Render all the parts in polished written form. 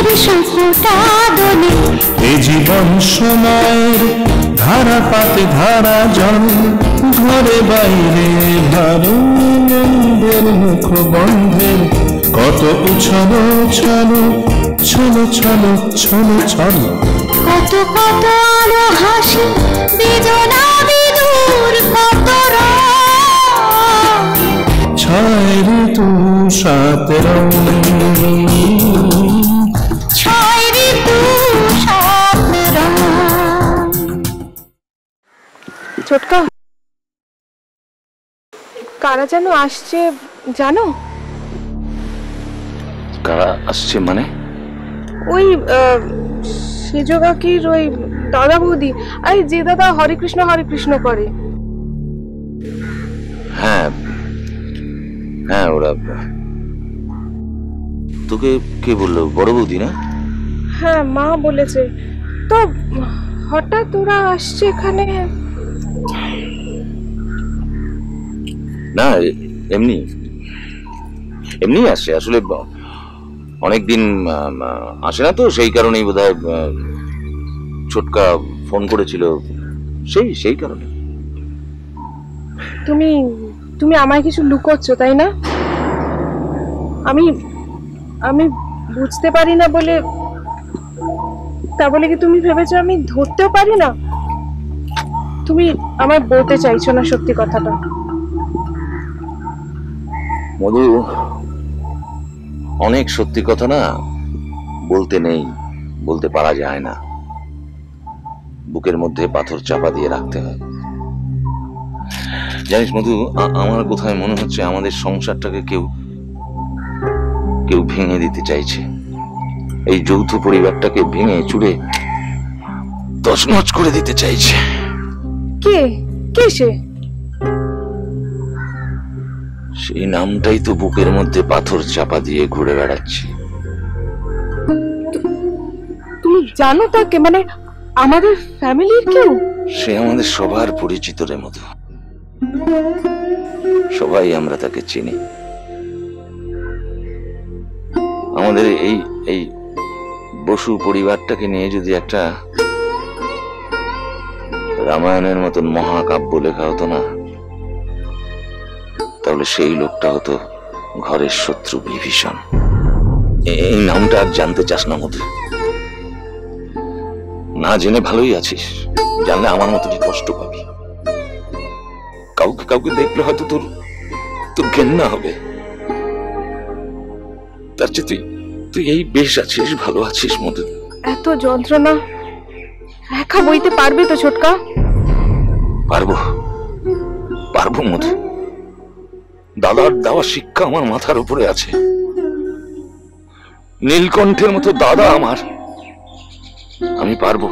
তোর সুখটা দোলে। এ জীবন সময়ের ধারা পাতে ধারা জল, ঘরে বাইরে ভালো মন্দের মুখ বন্ধের কত উছলো ছলো ছলো ছলো ছলো ছলো। কত কত আলো হাসি বেদনা বিদুর কত ছয় ঋতু সাত রং, ছয় ঋতু সাত রং। ছোটকা, কারা যেন আসছে জানো? কারা আসছে মানে? ওই সেজ কাকির ওই দাদা বৌদি, আরে যে দাদা হরে কৃষ্ণ করে। হ্যাঁ হ্যাঁ, ওরা। তোকে কে বললো? বড় বৌদি না? হ্যাঁ, মা বলেছে তো। হঠাৎ ওরা আসছে এখানে? না, এমনি এমনি আসছে আসলে। অনেকদিন আসে না তো, সেই কারণেই বোধহয় ছোটকা ফোন করেছিল, সেই কারণে। তুমি আমায় কিছু লুকোচ্ছ তাই না? আমি বুঝতে পারি না বলে, তা বলে কি তুমি ভেবেছো আমি ধরতেও পারি না? তুমি আমায় বলতে চাইছো না সত্যি কথাটা? মধু, অনেক সত্যি কথা না বলতে নেই, বলতে পারা যায় না। বুকের মধ্যে পাথর চাপা দিয়ে রাখতে হয়। জানিস মধু, আমার কোথায় মনে হচ্ছে আমাদের সংসারটাকে কেউ ভেঙে দিতে চাইছে। এই যৌথ পরিবারটাকে ভেঙে চুরে তছনছ করে দিতে চাইছে। কে সে? সেই নামটাই তো বুকের মধ্যে পাথর চাপা দিয়ে ঘুরে বেড়াচ্ছে। তুমি জানো তাকে? মানে আমাদের ফ্যামিলির কেউ? সে আমাদের সবার পরিচিত রে মধু, সবাই আমরা তাকে চিনি। আমাদের এই বসু পরিবারটাকে নিয়ে যদি একটা রামায়ণের মতন মহাকাব্য লেখা হতো না, তাহলে সেই লোকটা হতো ঘরের শত্রু বিভীষণ। এই নামটা আর জানতে চাস না মধু? না জেনে ভালোই আছিস, জানলে আমার মতনই কষ্ট পাবি। কাউকে দেখলে হয়তো তোর ঘেন্না হবে। তার চেয়ে তুই এই বেশ আছিস, ভালো আছিস মধু। এত যন্ত্রণা একা বইতে পারবে তো ছোটকা? পারবো মধু। দাদার দেওয়া শিক্ষা আমার মাথার উপরে আছে। নীলকণ্ঠের মতো দাদা আমার। আমি পারবো,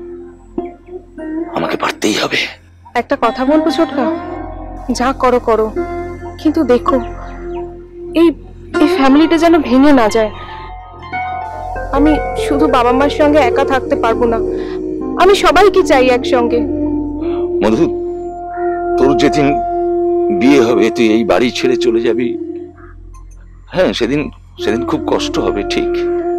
আমাকে পারতেই হবে। একটা কথা বলবো ছোটকা? যা করো, কিন্তু দেখো এই ফ্যামিলিটা যেন ভেঙে না যায়। আমি শুধু বাবা মার সঙ্গে একা থাকতে পারবো না, আমি সবাইকে চাই একসঙ্গে। মধু, তোর যেদিন বিয়ে হবে তুই এই বাড়ি ছেড়ে চলে যাবি। হ্যাঁ, সেদিন খুব কষ্ট হবে ঠিক,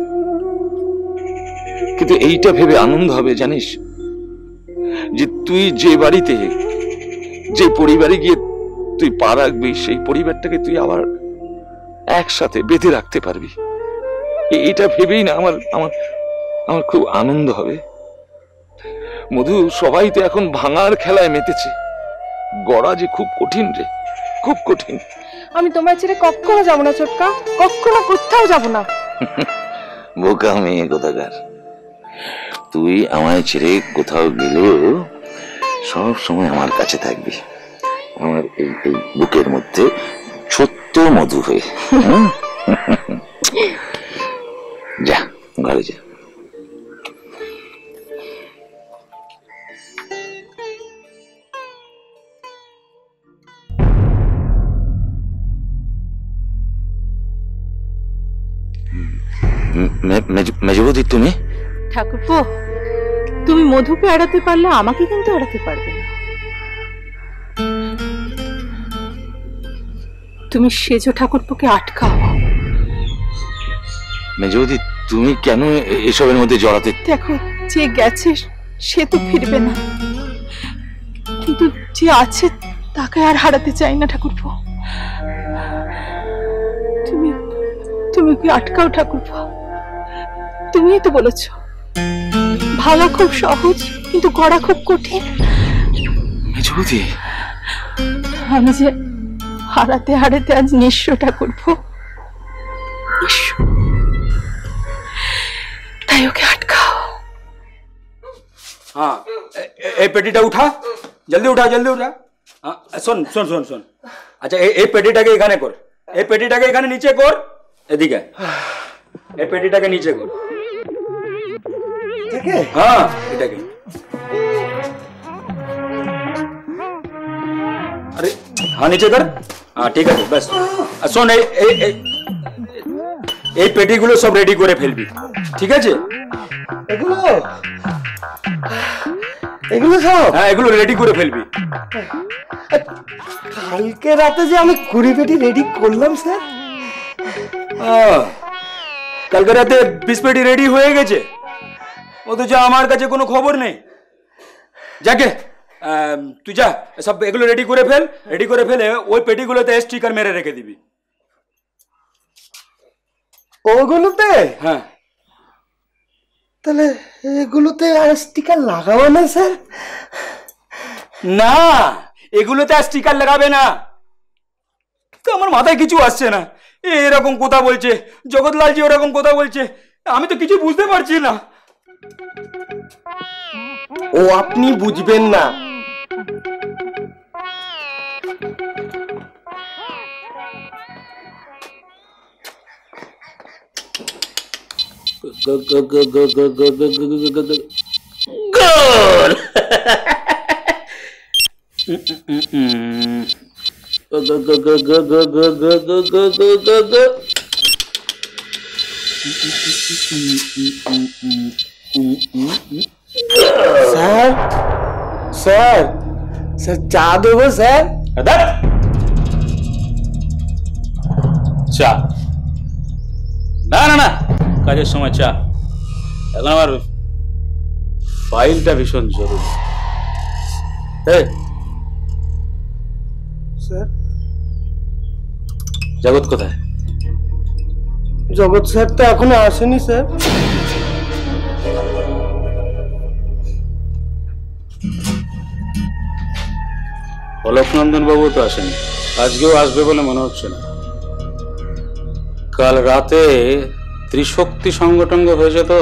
কিন্তু এইটা ভেবে আনন্দ হবে জানিস, যে তুই যে বাড়িতে, যে পরিবারে গিয়ে তুই পা রাখবি, সেই পরিবারটাকে তুই আবার একসাথে বেঁধে রাখতে পারবি। এটা ভেবেই না আমার খুব আনন্দ হবে। মধু, সবাই তো এখন ভাঙার খেলায় মেতেছে। গড়া যে খুব কঠিন রে, খুব কঠিন। আমি তোমার ছেড়ে কখনো যাবো না ছোটকা, কখনো কোথাও যাবো না। বোকা মেয়ে কোথাকার। তুই আমায় ছেড়ে কোথাও গেলেও সব সময় আমার কাছে থাকবি, আমার এই বুকের মধ্যে ছোট্ট মধু হয়ে। যা ঘরে যা। মেজবৌদি, তুমি? ঠাকুরপো, তুমি মধুকে এড়াতে পারলে আমাকে কিন্তু এড়াতে পারবে না। তুমি সেজ ঠাকুরপোকে আটকাও। মেজবৌদি, তুমি কেন এসবের মধ্যে জড়াতে? দেখো, যে গেছে সে তো ফিরবে না, কিন্তু যে আছে তাকে আর হারাতে চাই না ঠাকুরপো। তুমি তুমি কি আটকাও ঠাকুরপো? তুমিই তো বলেছ ভালো খুব সহজ, কিন্তু গড়া খুব কঠিন। মেজবতী, আমি যে হারাতে হারাতে আজ নিঃস্ব ঠাকুরপো, নিঃস্ব। তাই ওকে আটকাও। हाँ ए पेटीटा उठा, जल्दी उठा जल्दी उठा। हाँ सुन सुन सुन सुन, अच्छा ए पेटीटाके এখানে কর, এই পেটিটাকে এখানে নিচে কর, এদিকে এই পেটিটাকে নিচে কর। ঠিক আছে? হ্যাঁ এটাকে। अरे हाँ नीचे कर। हाँ ठीक আছে बस। শোন এই পেটিগুলো সব রেডি করে ফেলবি, ঠিক আছে? এগুলো এগুলো সব? হ্যাঁ এগুলো রেডি করে ফেলবি। কালকে রাতে যে আমি 20 পেটি রেডি করলাম স্যার। কালকে রাতে 20 পেটি রেডি হয়ে গেছে, অথচ আমার কাছে কোনো খবর নেই। যাকে তুই যা সব এগুলো রেডি করে ফেল, রেডি করে ফেলে ওই পেটিগুলোতে স্টিকার মেরে রেখে দিবি। ওগুলোতে? হ্যাঁ। তাহলে এগুলোতে আর স্টিকার লাগাবো না স্যার? না, এগুলোতে আর স্টিকার লাগাবে না। তো আমার মাথায় কিছু আসছে না, এরকম কথা বলছে জগৎলালজি, ওরকম কথা বলছে, আমি তো কিছু বুঝতে পারছি না। ও আপনি বুঝবেন না। স্যার স্যার স্যার চা দেবো স্যার? চা না না না, কাজের সময় চা। এখন আমার ফাইলটা ভীষণ জরুরি। স্যার জগৎ কোথায়? জগৎ স্যার তো এখনো আসেনি স্যার। অলোকনন্দন বাবু তো আসেনি, আজকেও আসবে বলে মনে হচ্ছে না। কাল রাতে ত্রিশক্তি সংগঠন হয়েছে তো,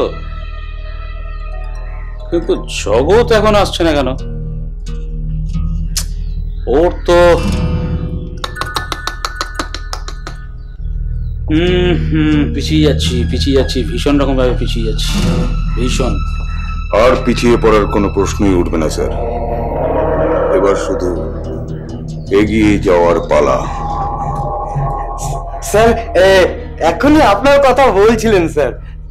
কিন্তু জগৎ এখন আসছে না কেন? ওর তো পিছিয়ে যাচ্ছি ভীষণ রকম ভাবে পিছিয়ে যাচ্ছি, ভীষণ। আর পিছিয়ে পড়ার কোনো প্রশ্নই উঠবে না স্যার, এবার শুধু এগিয়ে যাওয়ার পালা। স্যার এখনই আপনার কথা বলছিলেন স্যার।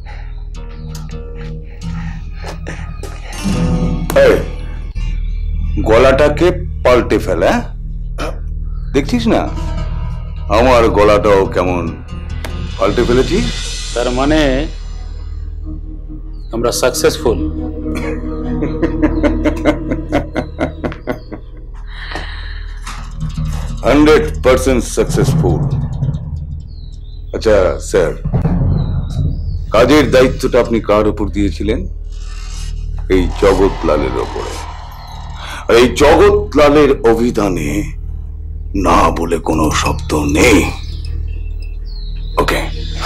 গলাটাকে পাল্টে ফেলে, দেখছিস না আমার গলাটাও কেমন পাল্টে ফেলেছি। তার মানে আমরা সাকসেসফুল। 100% সাকসেসফুল। আচ্ছা স্যার, কাজের দায়িত্বটা আপনি কার উপর দিয়েছিলেন? এই জগৎলালের ওপরে। আর এই জগৎলালের অভিধানে না বলে কোনো শব্দ নেই। ওকে।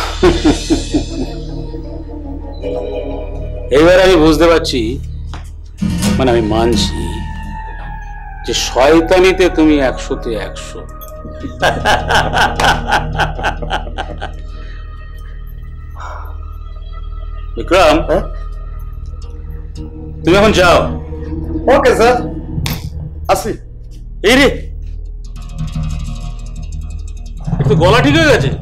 এবার আমি বুঝতে পারছি, মানে আমি মানছি যে শয়তানিতে তুমি 100-তে 100। বিক্রম, তুমি এখন যাও। ওকে স্যার, আসি। এই রে, একটু গলা ঠিক হয়ে গেছে।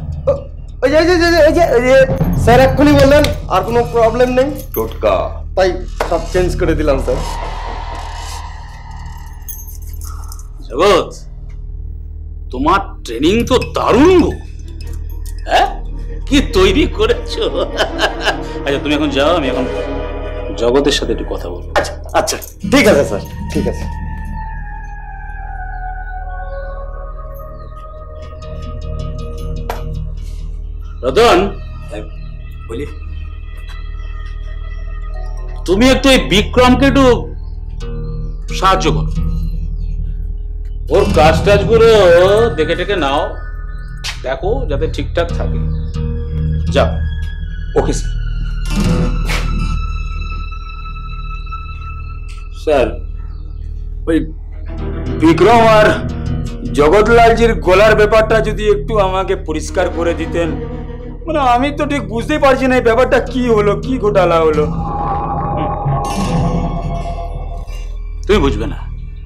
স্যার এক্ষুনি বললেন আর কোনো প্রবলেম নেই, টোটকা, তাই সব চেঞ্জ করে দিলাম স্যার। জগৎ, তোমার ট্রেনিং তো দারুণ গো। হ্যাঁ, কি তৈরি করেছো। আচ্ছা তুমি এখন যাও, আমি এখন জগতের সাথে একটু কথা বলবো। আচ্ছা আচ্ছা ঠিক আছে স্যার, ঠিক আছে। রতন বলি, তুমি একটু এই বিক্রমকে একটু সাহায্য করো, ওর কাজ টাজগুলো দেখে টেকে নাও, দেখো যাতে ঠিকঠাক থাকে। যাও। Okay sir. স্যার ওই বিক্রম আর জগৎলালজির গলার ব্যাপারটা যদি একটু আমাকে পরিষ্কার করে দিতেন, মানে আমি তো ঠিক বুঝতেই পারছি না এই ব্যাপারটা কি হলো, কি ঘোটালা হলো। তুমি বুঝবে না,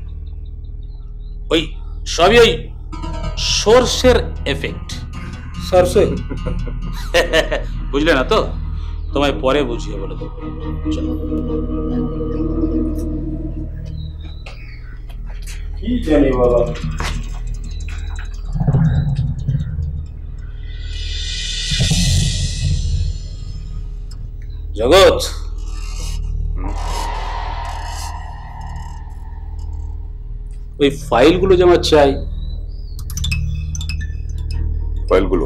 ওই সবই ওই সোর্সের এফেক্ট। সরষে বুঝলে না তো, তোমায় পরে বুঝিয়ে বলে দেবো। চলো। কি জানি বাবা। জগৎ, ওই ফাইলগুলো যে আমার চাই। ফাইলগুলো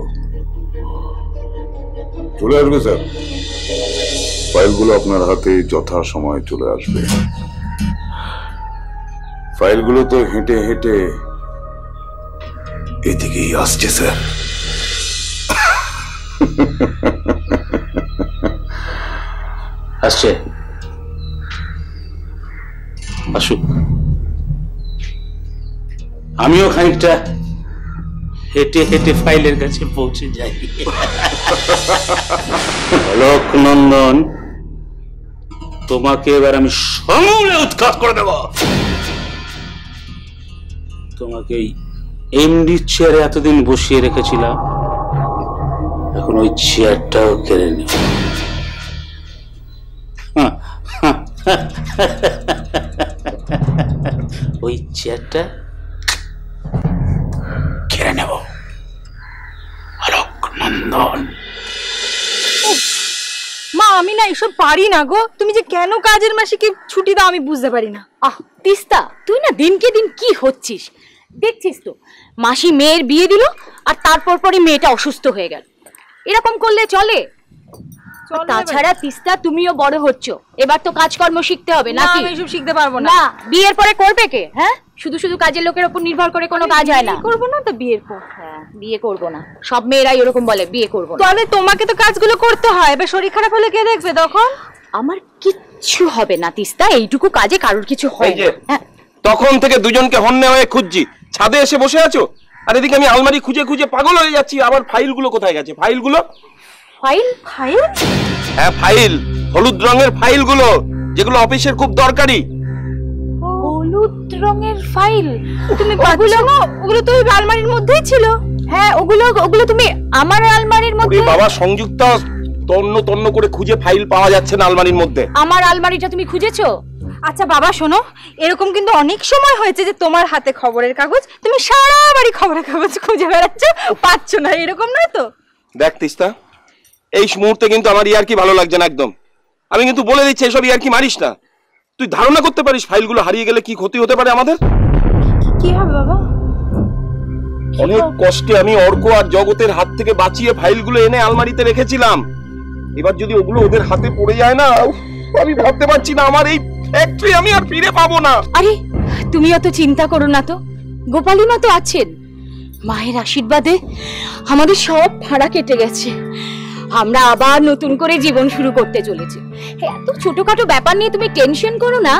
চলে আসবে স্যার, ফাইলগুলো আপনার হাতে যথা সময় চলে আসবে। ফাইলগুলো তো হেঁটে হেঁটে এদিকেই আসছে স্যার। আসছে, আসুক, আমিও খানিকটা হেঁটে হেঁটে ফাইলের কাছে পৌঁছে যাই। অলোক নন্দন, তোমাকে এবার আমি সমূলে উৎখাত করে দেব। তোমাকে এই এমডি চেয়ারে এতদিন বসিয়ে রেখেছিলাম, এখন ওই চেয়ারটাও কেড়ে নেব। ওই চেয়ারটা কেড়ে নেব। অলোক নন্দন। মা আমি না এসব পারি না গো, তুমি যে কেন কাজের মাসিকে ছুটি দাও আমি বুঝতে পারি না। তিস্তা, তুই না দিনকে দিন কি হচ্ছিস দেখছিস তো। মাসি মেয়ের বিয়ে দিল আর তারপর পরই মেয়েটা অসুস্থ হয়ে গেল। এরকম করলে চলে? তাছাড়া তিস্তা তুমিও বড় হচ্ছ, এবার তো কাজকর্ম শিখতে হবে নাকি? আমি এসব শিখতে পারবো না। না, বিয়ের পরে করবে কে? হ্যাঁ, শুধু শুধু কাজের লোকের উপর নির্ভর করে কোনো কাজ হয় না। করবো না তো বিয়ের পর? হ্যাঁ, বিয়ে করবো না, সব মেয়েরাই এরকম বলে বিয়ে করবো না। তাহলে তোমাকে তো কাজগুলো করতে হয়, এবার শরীর খারাপ হলে কে দেখবে তখন? আমার কিচ্ছু হবে না তিস্তা, এইটুকু কাজে কারোর কিছু হয় না। তখন থেকে দুজনকে হন্যে হয়ে খুঁজছি, ছাদে এসে বসে আছো, আর এদিকে আমি আলমারি খুঁজে খুঁজে পাগল হয়ে যাচ্ছি। আবার ফাইলগুলো কোথায় গেছে? ফাইলগুলো? ফাইল? ফাইল? হ্যাঁ ফাইল, হলুদ রঙের ফাইলগুলো, যেগুলো অফিসের খুব দরকারি। হলুদ রঙের ফাইল? তুমি ওগুলো তো আলমারির মধ্যেই ছিল। হ্যাঁ, ওগুলো তুমি আমার আলমারির মধ্যে। বাবা সংযুক্তা, তন্ন তন্ন করে খুঁজে ফাইল পাওয়া যাচ্ছে না আলমারির মধ্যে। আমার আলমারিটা তুমি খুঁজেছো? আচ্ছা বাবা শোনো, এরকম কিন্তু অনেক সময় হয়েছে যে তোমার হাতে খবরের কাগজ, তুমি সারা বাড়ি খবরের কাগজ খুঁজে বেড়াচ্ছ, পাচ্ছ না, এরকম নয় তো? দেখ তিস্তা, এই মুহূর্তে কিন্তু আমার ইয়ার কি ভালো লাগছে না একদম। আমি কিন্তু বলে দিচ্ছি, এসব ইয়ার কি মারিস না। তুই ধারণা করতে পারিস ফাইলগুলো হারিয়ে গেলে কি ক্ষতি হতে পারে আমাদের? কি হবে বাবা? অনেক কষ্টে আমি অর্ক আর জগতের হাত থেকে বাঁচিয়ে ফাইলগুলো এনে আলমারিতে রেখেছিলাম। এবার যদি ওগুলো ওদের হাতে পড়ে যায় না, আমি ভাবতে পারছি না আমার এই ফ্যাক্টরি আমি আর ফিরে পাবো না। আরে তুমি অত চিন্তা করো না তো, গোপালী মা তো আছেন। মায়ের আশীর্বাদে আমাদের সব ভাড়া কেটে গেছে, আমরা আবার নতুন করে জীবন শুরু করতে চলেছি। এত ছোটখাটো ব্যাপার নিয়ে তুমি টেনশন করো না।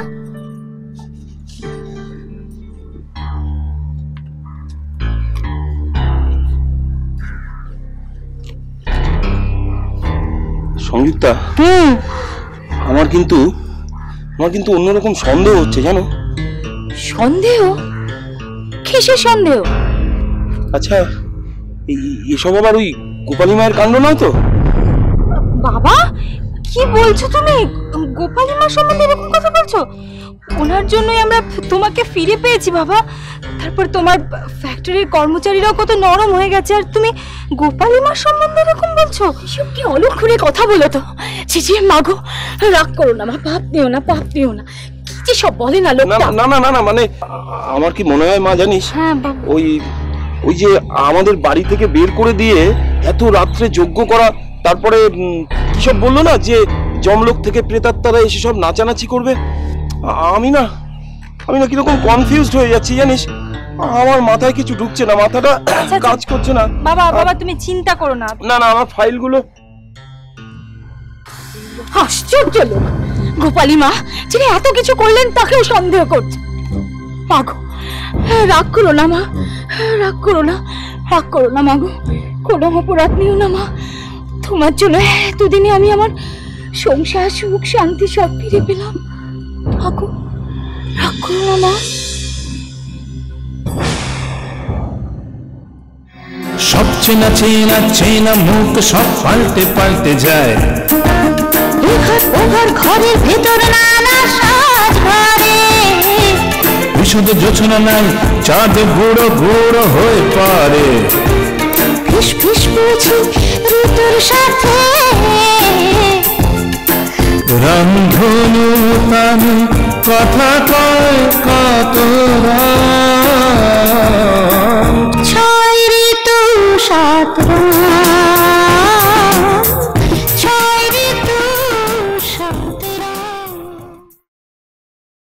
সংযুক্তা, আমার কিন্তু অন্যরকম সন্দেহ হচ্ছে জানো। সন্দেহ? কিসের সন্দেহ? আচ্ছা এসব আবার ওই গোপালী মায়ের কাণ্ড নয় তো? বাবা কি বলছো তুমি? গোপালী মা সম্বন্ধে এরকম কথা বলছো? ওনার জন্যই আমরা তোমাকে ফিরে পেয়েছি বাবা। তারপর তোমার ফ্যাক্টরির কর্মচারীরাও কত নরম হয়ে গেছে, আর তুমি গোপালী মার সম্বন্ধে এরকম বলছো? এসব কি অলক্ষণে কথা বলো তো। ছিছি মাগো, রাগ করো না মা, পাপ দিও না, পাপ দিও না। কি যে সব বলে না লোকটা। না না না না, মানে আমার কি মনে হয় মা জানিস, হ্যাঁ বাবা, ওই যে আমাদের বাড়ি থেকে বের করে দিয়ে এত রাত্রে যজ্ঞ করা, তারপরে কি সব বললো না যে জমলোক থেকে প্রেতাত্মারা এসে সব নাচানাচি করবে, আমি না কিরকম কনফিউজড হয়ে যাচ্ছি জানিস। আমার মাথায় কিছু ঢুকছে না, মাথাটা কাজ করছে না। বাবা বাবা তুমি চিন্তা করো না। না না, আমার ফাইলগুলো। আশ্চর্য লোক, গোপালী মা যিনি এত কিছু করলেন তাকেও সন্দেহ করছে। মাগো রাগ করো না মা, রাগ করো না, রাগ করো না মাগো, কোনো অপরাধ নিও না মা। তোমার জন্য এতদিনে আমি আমার সংসার, সুখ, শান্তি সব ফিরে পেলাম। মাগো রাগ করো না মা। সব চেনা চেনা চেনা মুখ সব পাল্টে পাল্টে যায়। ওঘর ঘরের ভেতর নানা সাজ ভরে, বিশুদ্ধ জোছনা নাই, চাঁদ গুঁড়ো গুঁড়ো হয়ে পারে। ফিস ফিস বুঝি ঋতুর সাথে, রামধনু তানে কথা কয় কত